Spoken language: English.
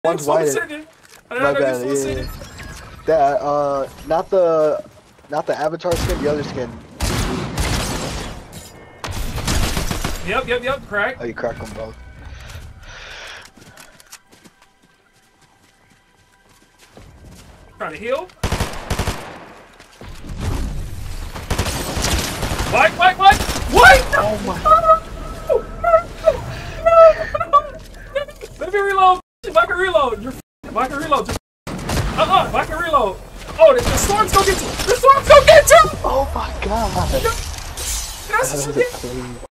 One's white. My bad. Yeah. That not the avatar skin, the other skin. Yep. Crack. Oh, you cracked them both. Trying to heal. White! Oh my! Let me reload. If I can reload, you're. If I can reload, if I can reload. Oh, the storm's gonna get you. The storm's gonna get you. Oh my god! That's what you get.